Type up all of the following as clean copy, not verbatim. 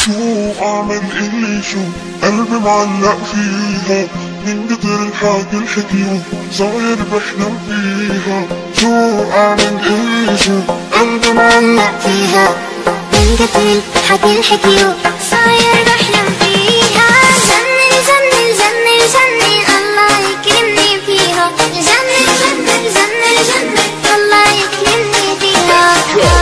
شو اعمل اللي شو قلبي معلق فيها من كتر الحكي الحكيو صاير بحلم فيها. شو اعمل اللي شو قلبي معلق فيها من كتر الحكي الحكيو صاير بحلم فيها. جنن جنن جنن جنن الله يكرمني فيها. جنن جنن جنن جنن الله يكرمني فيها.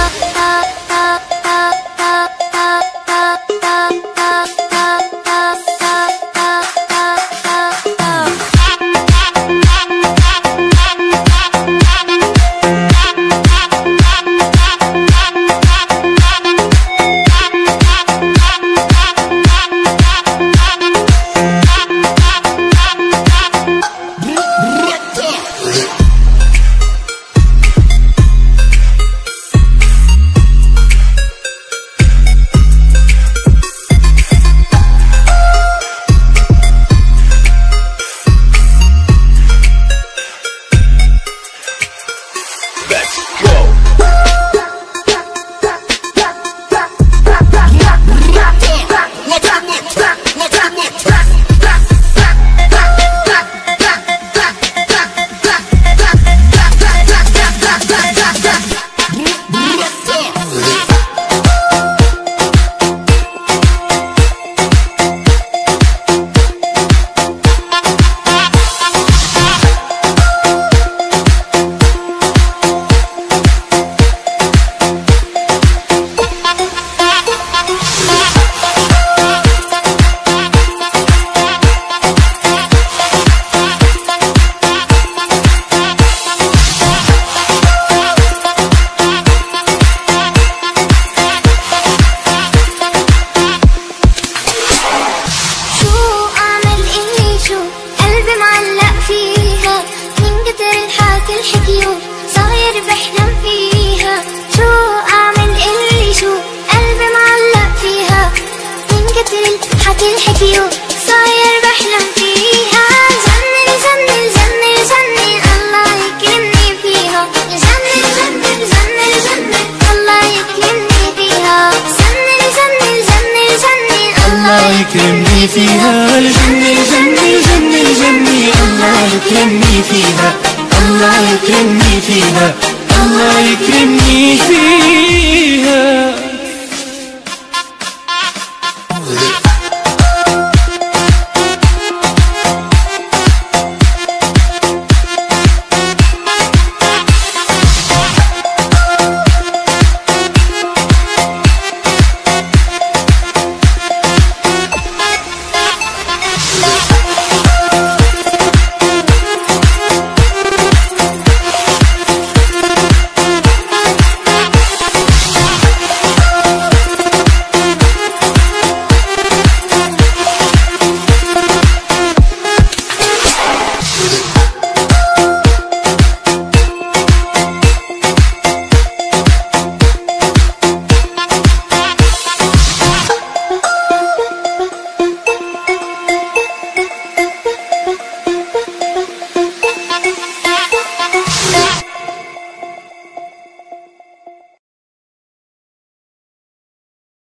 يكرمني فيها. الجنة الجنة الجنة الجنة الله يكرمني فيها. الله يكرمني فيها. الله يكرمني فيها.